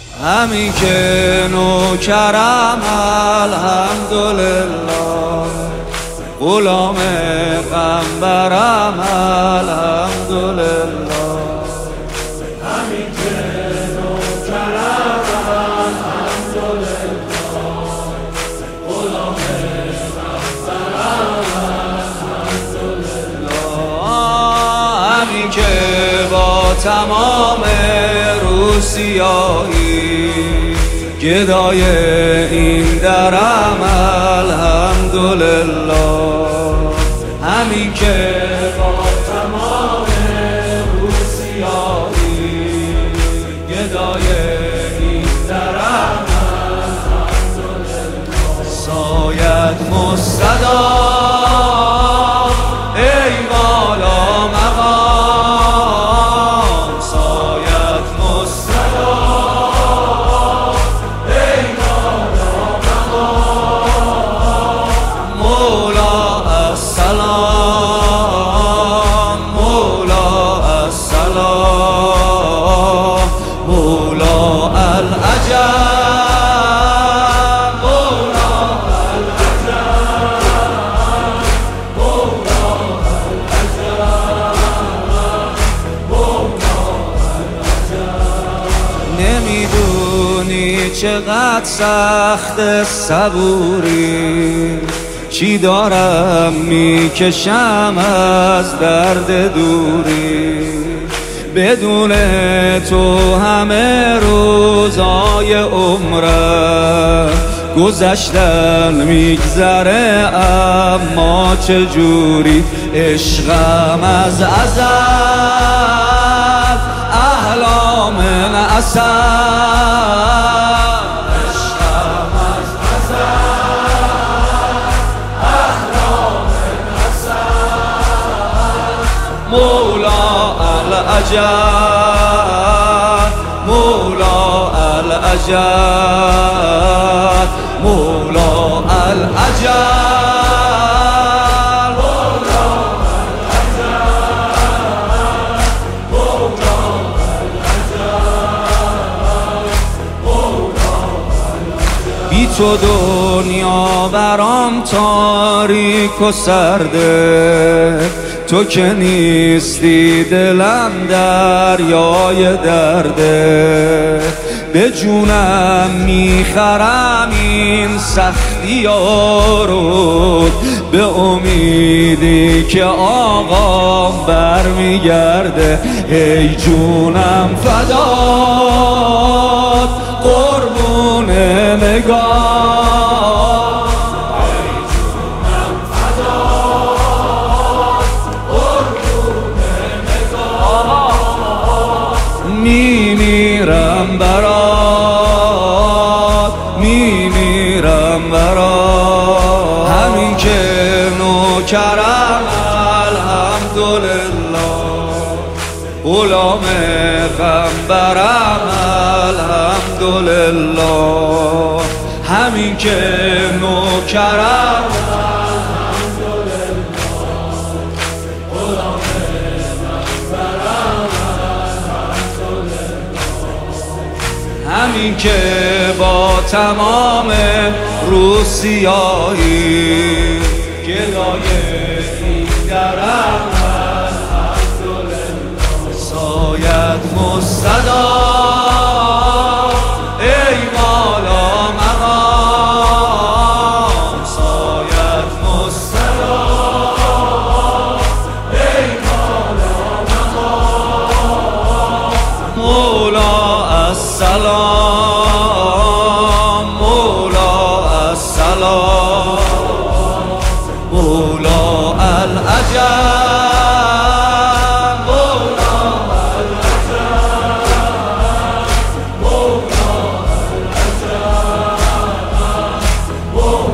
همین که نوکرم الحمدلله، غلام پیغمبرم الحمدلله. همین که نوکرم الحمدلله، غلام پیغمبرم الحمدلله. همین که با تمام روسیایی گدای این درم الحمدلله. همین که با تمام روسیایی گدای این درم الحمدلله. سایت مستدام ای بالا مقام، سایت مستدام ای بالا مقام. مولا السلام، مولا السلام، مولا العجب، نمیدونی چقدر سخت صبوری، چی دارم میکشم از درد دوری. بدون تو همه روزای عمرم گذشتن میگذره، اما چجوری عشقم از ازل احلام اصل، عشقم از ازل احلام اصل. مولا العجب، مولا العجب، مولا العجب. بی تو دنیا برام تاریک و سرده، تو که نیستی دلم دریای درده. به جونم میخرم این سختی ها رو، به امیدی که آقا برمیگرده. ای جونم فدات قربون نگاه، ای جونم فدات قربون نگاه. میمیرم برات، میمیرم برات. همین که نوکرم الحمدلله، غلام پیغمبرم الحمدلله. همین که نوکرم الحمدلله، غلام پیغمبرم الحمدلله. همین که با تمام روسیایی گدای این درم الحمدلله. سایت مستدام ای بالا مقام، سایت مستدام ای بالا مقام. مولا السلام، مولا السلام، مولا العجب، مولا